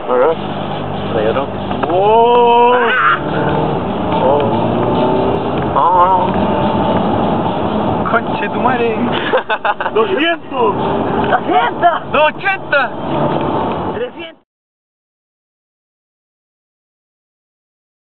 Ajá. ¿Hay otro? ¡Oh! ¡Conche tu madre! ¡200! ¡200! ¡280! 300.